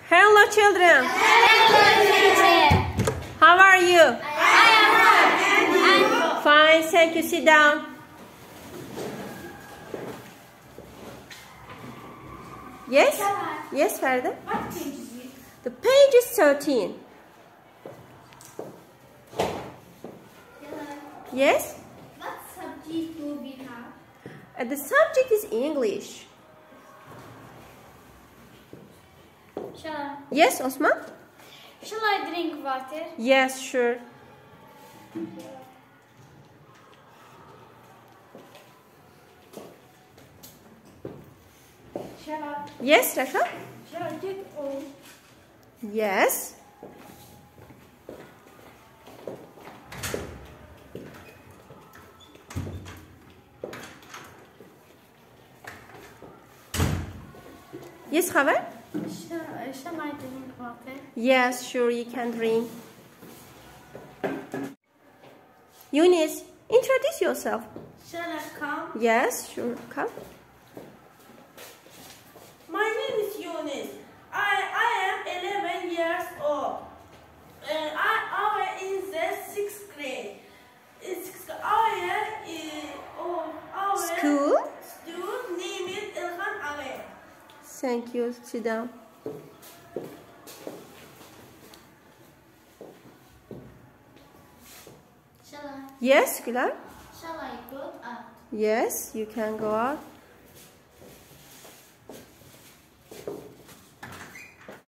Hello, children. Hello, teacher. How are you? I am fine. Fine, thank you. Sit down. Yes? Yes, Ferda? What page is it? The page is 13. Hello. Yes? What subject do we have? The subject is English. Yes, Osman? Shall I drink water? Yes, sure. Yes, Rasha? Shall I get all? Yes. Yes, Khabar? Shall I drink water? Yes, sure, you can drink. Eunice, introduce yourself. Shall I come? Yes, sure, come. My name is Yunus. I am 11 years old. I am in the 6th grade. Our School? student name is Ilhan Ali. Thank you, sit down. Shall I? Yes, Güler? Shall I go out? Yes, you can go out.